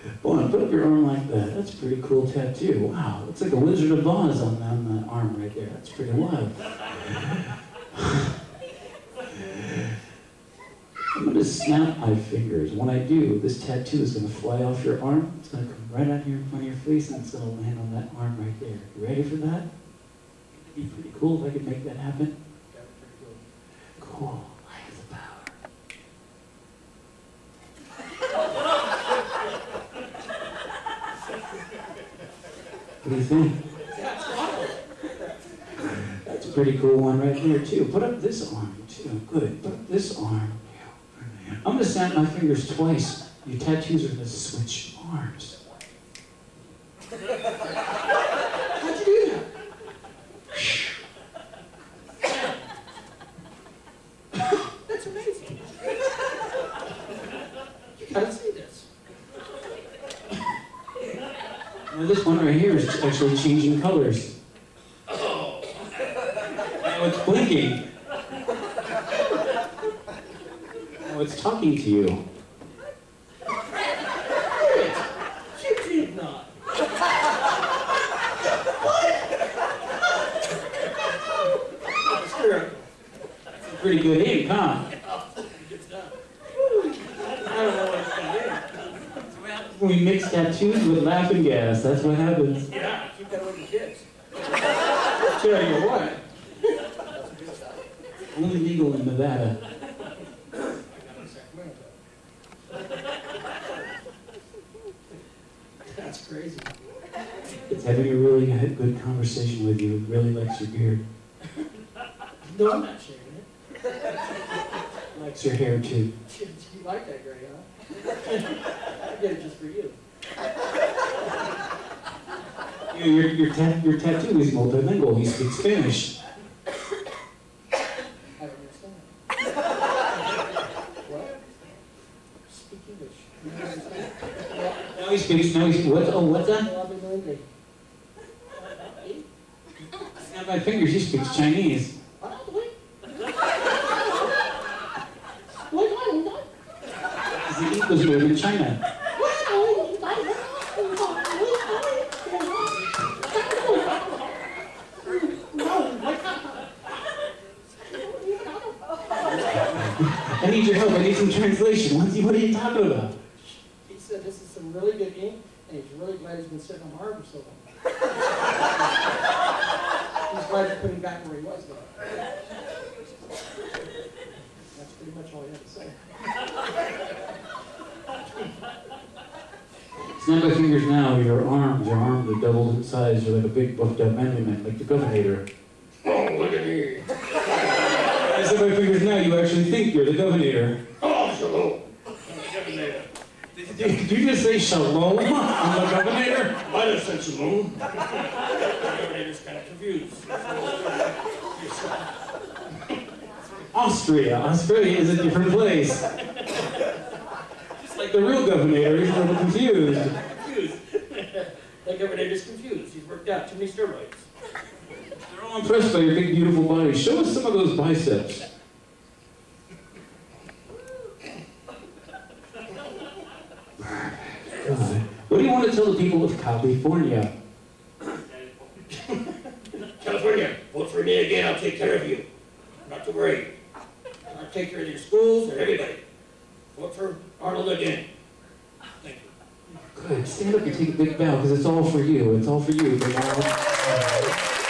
Boy, put up your arm like that. That's a pretty cool tattoo. Wow, looks like a Wizard of Oz on that arm right there. That's pretty wild. I'm going to snap my fingers. When I do, this tattoo is going to fly off your arm. It's going to come right out here in front of your face, and it's going to land on that arm right there. You ready for that? It'd be pretty cool if I could make that happen. Yeah, pretty cool. Cool. I have the power. What do you think? That's a pretty cool one right there, too. Put up this arm, too. Good. Put up this arm. I'm going to snap my fingers twice. Your tattoos are going to switch arms. How'd you do that? That's amazing. You gotta see this. Now this one right here is actually changing colors. Oh. Now it's blinking. Now it's talking to you. You did not. Sure. Pretty good ink, huh? Good stuff. I don't know what it's gonna do. We mix tattoos with laughing gas. That's what happens. Yeah, keep that with the kids. Tell you what. Only legal in Nevada. That's crazy. It's having a really good conversation with you. It really likes your beard. No, I'm not sharing it. Likes your hair, too. You like that gray, huh? I get it just for you. Your tattoo is multilingual. He speaks Spanish. I don't understand. What? Speak English. You don't understand? Now he speaks, what's that? Snap my fingers, he speaks Chinese. He was made in China. I need your help, I need some translation. What are you talking about? He said this is some really good ink, and he's really glad he's been sitting on my arm for so long. He's glad you put him back where he was, though. That's pretty much all he had to say. Snap my fingers now, your arms are doubled in size. You're like a big buffed up manly man, like the Governor. Oh, look at me. I snap my fingers now, you actually think you're the Governor. Oh, shalom. Did you just say shalom? I'm the Governor? Might have said shalom. The Governor's kind of confused. Australia is a different place. Just like the real Governor, he's a little confused. The Governor is confused. He's worked out too many steroids. They're all impressed by your big, beautiful body. Show us some of those biceps. God. What do you want to tell the people of California? California, vote for me again. I'll take care of you. Not to worry. I'll take care of your schools and everybody. Vote for Arnold again. Thank you. Good. Stand up and take a big bow, because it's all for you. It's all for you, big Arnold.